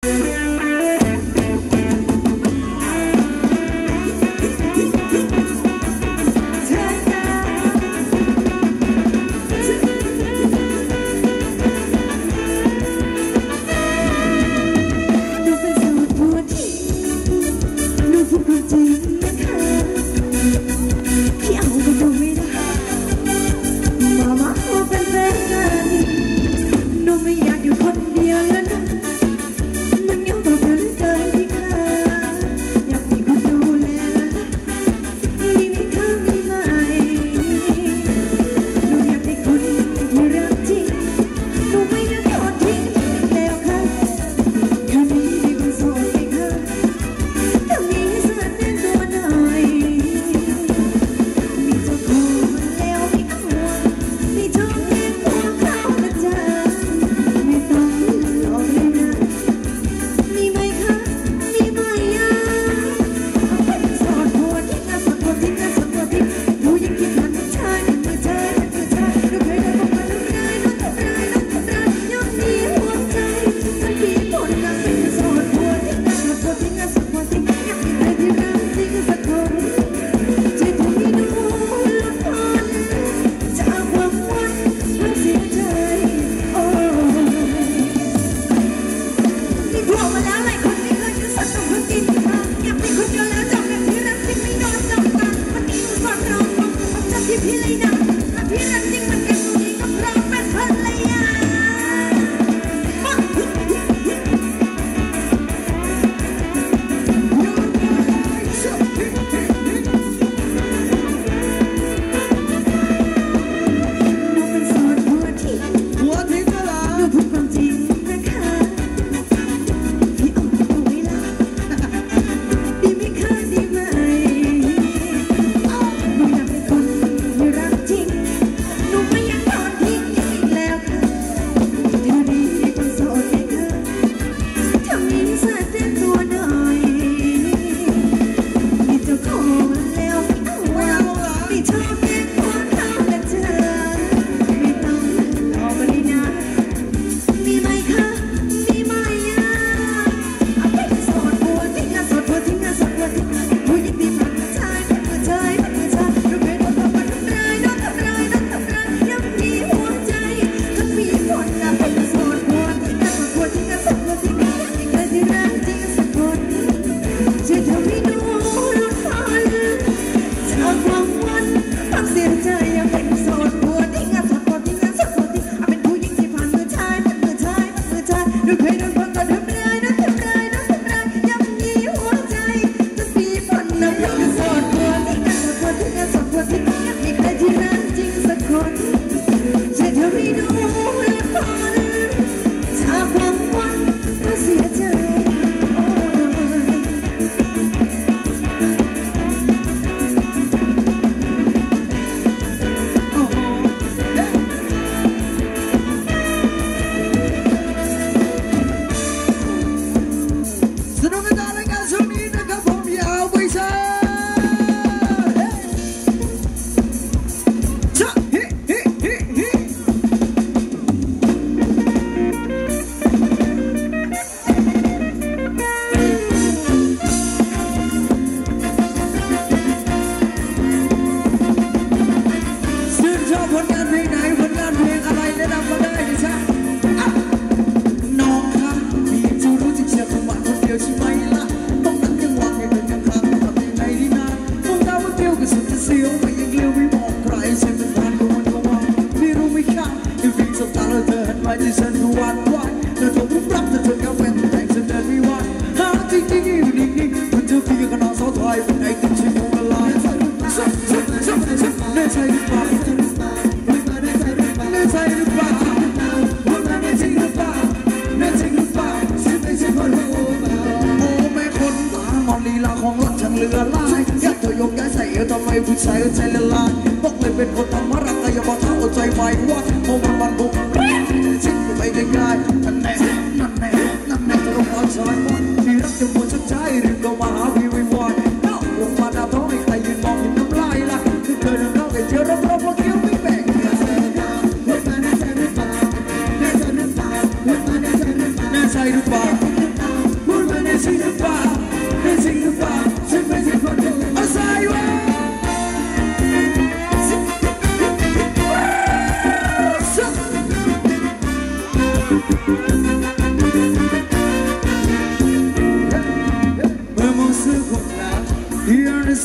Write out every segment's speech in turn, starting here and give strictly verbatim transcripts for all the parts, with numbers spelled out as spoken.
ใช่หรือเปล่า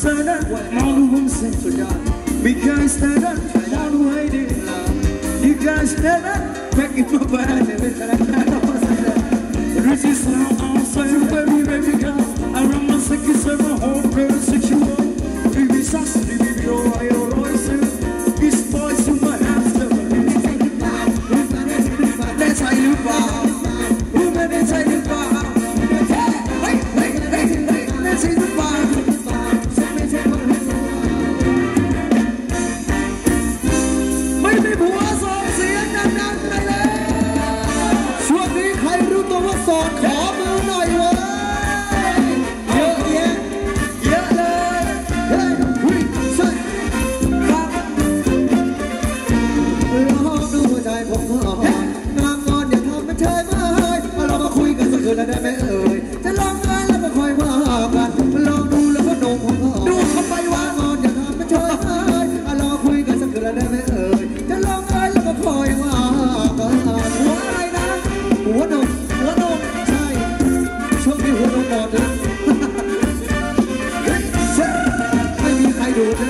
stand up, all the women sing for God. We can't stand up, all the way there. You guys stand up, make it my body. This is how I'm saying, baby, baby girl. I run my second, seven, home, girl, sexual. Baby, sassy, baby, oh, I always say, this boy's in my hands, that's how you bow. Woman, that's how you bow. Hey, hey, hey, hey, that's how you bow.ไม่มีผัวสองเสียงดังๆไปเลยช่วงนี้ใครรู้ตัวว่าโสดขอมือหน่อยเว้ยเยอะแยะเยอะเลยเฮ้ยวิ่งใส่ครับลองดูหัวใจผมก่อนงามงอนอย่าทำเป็นเฉยเมื่อยเรามาคุยกันสักคืนได้ไหมเอ่ยจะลองงานแล้วมาคอยว่ากันลองดูแล้วก็ดูผมก่อนดูเข้าไปว่างอนอย่าทำเป็นเฉยเมื่อยเราคุยกันสักคืนได้ไหมเอ่ยจะลองงานแล้วก็คอยว่ากันหัวอะไรนะหัวนมหัวนมใช่ช่วงนี้หัวนมหมดเลยไม่มีใครดูนะ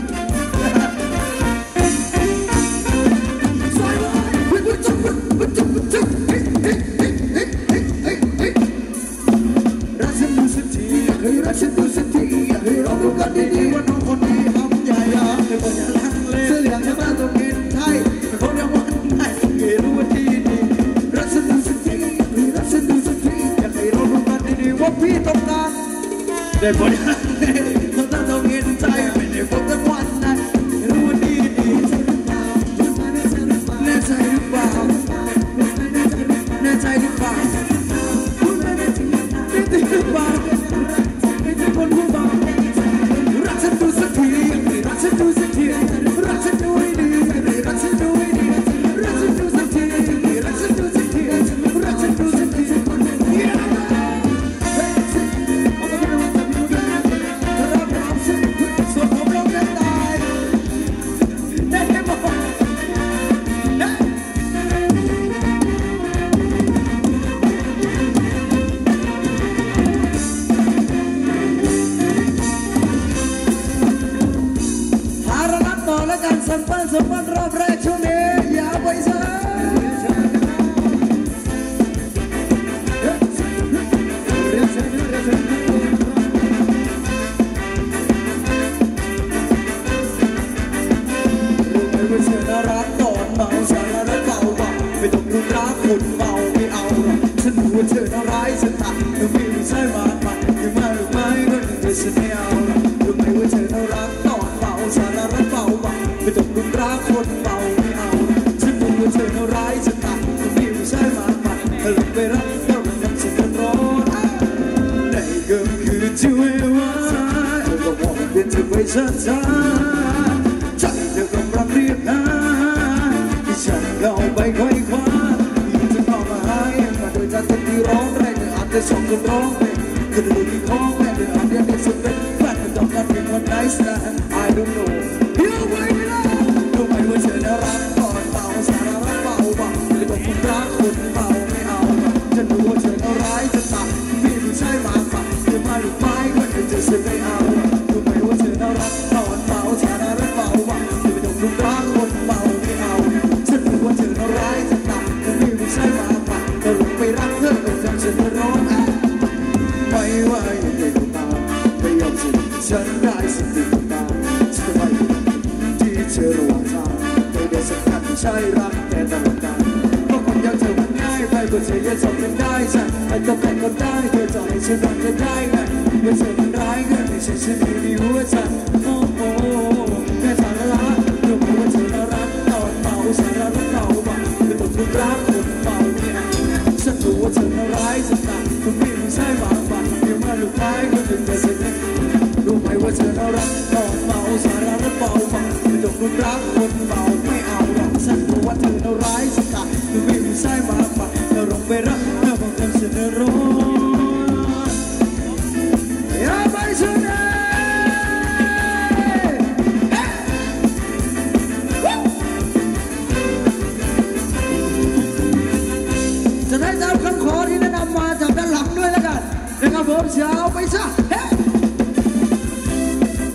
รักฉันดูสักทีเคยรักฉันดูสักทีอยากให้เราดูกันดีๆว่าน้องคนนี้ทำใหญ่ยาวแต่คนยังลังเลเสื้อเหลืองจะมาตรงนี้ไทยแต่คนยังวันไหนเห็นรู้ว่าดีดีรักฉันดูสักทีเคยรักฉันดูสักทีอยากให้เราดูกันดีๆว่าพี่ต้องการแต่คนยังลังเลคนตั้งตรงนี้ไทยไม่ได้พบทั้งวันไหนรู้ว่าดีดีแน่ใจหรือเปล่าแน่ใจหรือเปล่าไม่ติดหรือเปล่าไม่ติดคนผู้บ่าวรักฉันดูสักทีรักฉันดูสักทีรักฉันดูให้ดีรักฉันดูให้ดีรักฉันดูสักทีรักฉันดูสักทีรักฉันดูสักทีส่วนผมเราจะตายได้แค่บอกภาระต่อและการสัมพันธ์สัมพันธ์รอบแรกช่วงนี้อย่าไปซะรู้ไหมว่าเธอน่ารักตอนเมาสารรักเบาเบาไม่ต้องรุนรักคนเมาไม่เอาหรอกฉันรู้ว่าเธอน่าร้ายฉันตัดเธอไม่รู้ใช่มาปัดยังมาหรือไม่ก็ถึงจะฉันไม่เอาหรอกรู้ไหมว่าเธอน่ารักตอนเมาสารรักเบาเบาไม่ต้องรุนรักคนเมาไม่เอาฉันรู้ว่าเธอน่าร้ายฉันตัดเธอไม่รู้ใช่มาปัดเธอลงไปรักเธอมันทำฉันร้อนในก็คือที่ไว้ว่าเธอก็บอกเป็นเธอไปช้าๆใจเธอกำลังเรียกหาที่ฉันเข้าไปค่อยคว้าที่จะเข้ามาหาเองมาโดยการเต้นที่ร้องแรงเธออาจจะส่งคนร้องเพลงเธอดูที่คล้องแม่เธออาจจะได้สุดเป็นแฟนเธอต้องการเป็นคนไนส์นะ I don't know เดี๋ยวไว้ไม่ได้รู้ไหมว่าเธอน่ารักตอนเบาสารรักเบาเบาไม่ต้องคนรักคนเบาไม่เอาฉันรู้ว่าเธอน่าร้ายจะตัดไม่รู้ใช่มาปัดเธอมาหรือไม่ก็เธอจะฉันไม่เอารู้ไหมว่าเธอน่ารักตอนเบาสารรักเบาเบาไม่ต้องคนรักคนเบาไม่เอาฉันรู้ว่าเธอน่าร้ายจะตัดเธอไม่รู้ใช่มาปัดเธอลงไปรักเธอก็ทำฉันร้อนไม่ว่าอย่างไรก็ตามไม่ยอมสิ้นฉันได้สิ่งที่ต้องการฉันไม่ที่เธอระหว่างทางไม่ได้สำคัญใช่รักแต่ตลอดกาลเพราะคนอย่างเธอมันง่ายไปกว่าเธอจะทำกันได้ฉันไอ้ต้องการก็ได้เธอจะให้ฉันรักเธอได้ไงเมื่อเธอมันร้ายเกินให้ฉันฉันไม่มีหัวใจโอ้โหแค่สารละรู้ไหมว่าเธอน่ารักตอนเมาสารรักเบาเบาไม่ต้องทุกรักคนเบาไม่เอาฉันรู้ว่าเธอน่าร้ายจะตายคนไม่รู้ใช่บางบางเดี๋ยวมาลูกไม้ก็ถึงจะเสร็จรู้ไหมว่าเธอน่ารักตอนเมาสารรักเบาเบาไม่ต้องรุนรักคนเบาไม่เอาหรอกฉันรู้ว่าเธอน่าร้ายจะตายคนไม่รู้ใช่บางบางเธอลงไปรักเธอบอกทำฉันร้อนอย่าไปฉันเลยจะได้ตามคำขอที่แนะนำมาจากด้านหลังด้วยแล้วกันนะครับผมเช้าไปซะเฮ้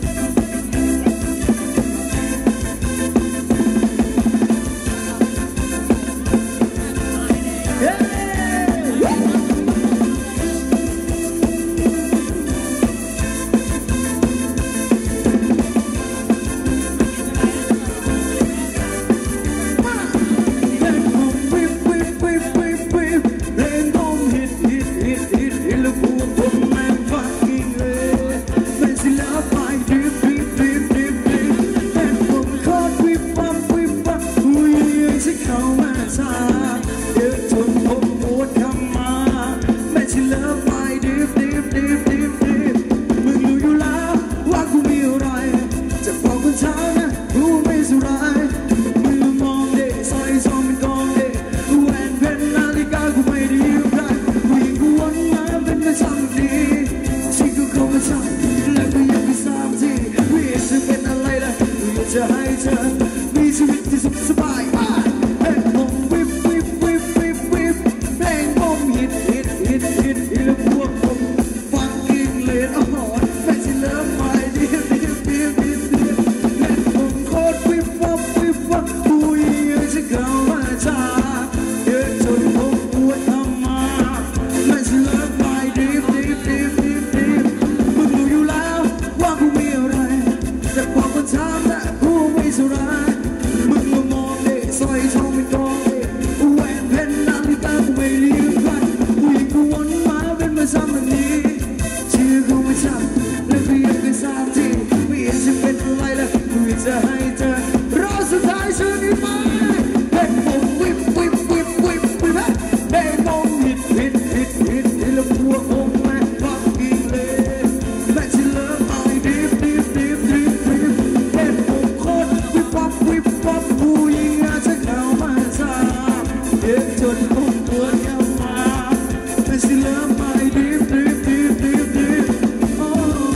ดอีละพวกผมฟังกิ้งเลนอ่อนไม่ใช่เลิฟไม่ดีดีดีดีดีเล่นผมโคตรวิบวับวิบวับผู้หญิงจะเข้ามาจ้าเดินจนผมปวดทำมาไม่ใช่เลิฟไม่ดีดีดีดีดีมึงรู้อยู่แล้วว่ากูมีอะไรแต่พอคนถามแต่กูไม่สลายมึงมองเด็กซอยทองเป็นกองเด็กแหวนเพชรนาฬิกากูไม่ลืมไปผู้หญิงกูวนมาเป็นประจำแบบนี้ชื่อกูไม่จำและกูยังไม่ทราบที่ไม่เห็นจะเป็นอะไรแล้วกูจะให้เธอรอสุดท้ายชื่อนี้ไหมเด็กผมวิบวิบวิบวิบวิบเด็กผมฮิตฮิตฮิตฮิตที่ละพวกผมแม่ฟังกินเลยแม่ที่เลิฟไอ้ดิบดิบดิบดิบดิบเด็กผมโคตรวิบวับวิบวับผู้หญิงอาจจะเข้ามาจ้าเด็กจนผมปวดเข้ามาแม่ที่เลิฟไอ้ดิบดิบดิบดิบดิบโอ้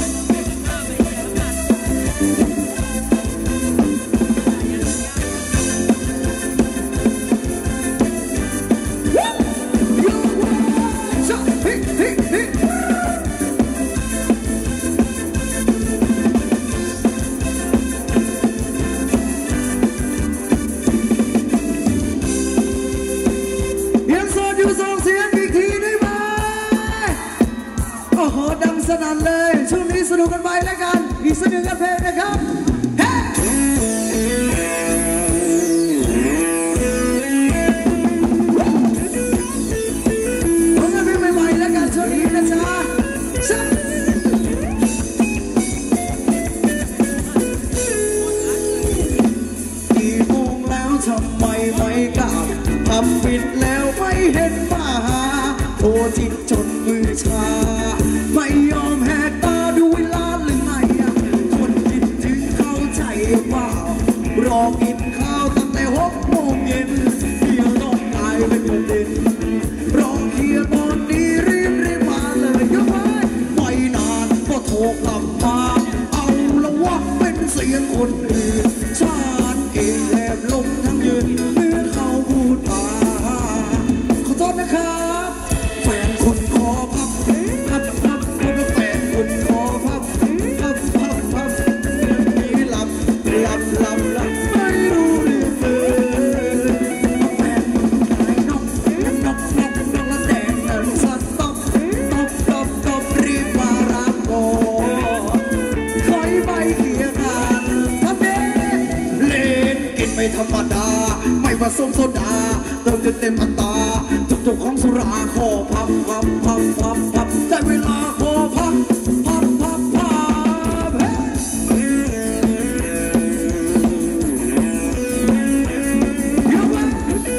ยังโสดอยู่ส่งเสียงอีกทีได้ไหมโอ้โหดังสนั่นเลยช่วงนี้สนุกกันไปแล้วกันอีกสักหนึ่งเพลงนะครับเฮ้ผลงานเพลงใหม่ๆแล้วกันช่วงนี้นะจ๊ะกี่โมงแล้วทำไมไม่กลับทำปิดแล้วไม่เห็นมาหาโทรจิตจนมือชาไม่ยอมแหกตาดูเวลาหรือไงคนคิดถึงเข้าใจเปล่ารอกินข้าวตั้งแต่หกโมงเย็นเดี๋ยวต้องกลายเป็นประเด็นรอเคลียร์ตอนนี้รีบรีบมาเลยยกไว้ไม่นานก็โทรกลับมาเอาละวะเป็นเสียงคนอื่นฉันเองแอบลมทั้งยืนเมื่อเขาพูดมาขอโทษนะครับแฟนคนขอพับพับพับแฟนคนขอพับพับพับพับนี่หลับหลับหลับหลับไม่รู้เรื่องเลยแฟนหายนกนกนกนกแล้วแดงนั่นสัตว์ตบตบตบตบรีบมารับก่อนคอยไปเกี่ยกันทำเด็เล่นกินไม่ธรรมดาไม่ผสมโซดาเติมจนเต็มอัตราทุกๆของสุราขอพับพับพับพับพับได้เวลาขอพับพับพับพับเฮ้ยกไว้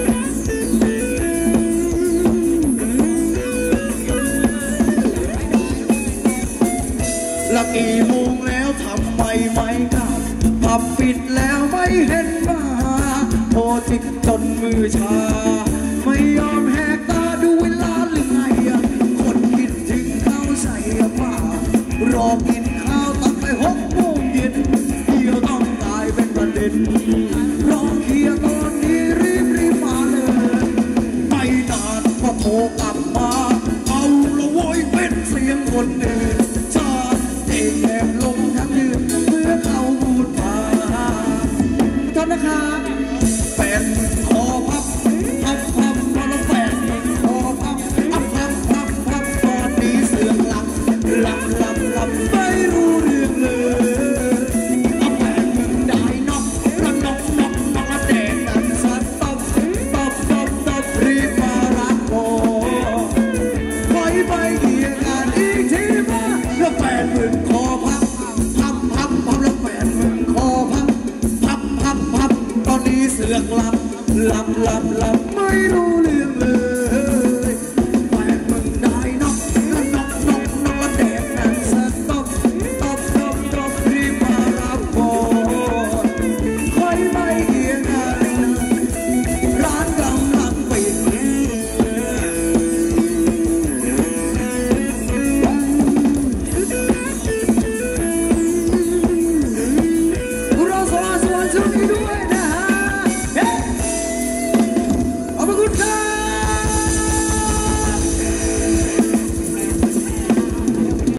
ละกี่โมงแล้วทำไมไม่กลับผับปิดแล้วไม่เห็นมาโทรจิกจนมือชาไม่ยอมแหกตาดูเวลาหรือไงคนคิดถึงข้าวใส่ผ้ารอกินข้าวตั้งแต่หกโมงเย็นเดี๋ยวต้องกลายเป็นประเด็นรอเคลียร์ตอนนี้รีบรีบมาเลยไม่นานก็โทรกลับมาเอาละโว้ยเป็นเสียงคนอื่นชาเองแอบลงทั้งยืนเมื่อเขาพูดมาโทษนะครับแฟนขอพับพับพับพอแล้วแฟนขอพับพับพับพับพับตอนนี้เสือกหลับหลับหลับหลับไม่รู้เรื่องเลยเอาแฟนมึงได้นกแล้วนกนกนกแล้วแดงนั่นสัตว์ตบตบตบตบรีบมารักโอคอยไปเกี่ยกันอีกทีมาแล้วแฟนมึงขอพับพับพับพับแล้วแฟนมึงขอพับพับพับพับตอนนี้เสือกหลับหลับหลับหลับไม่รู้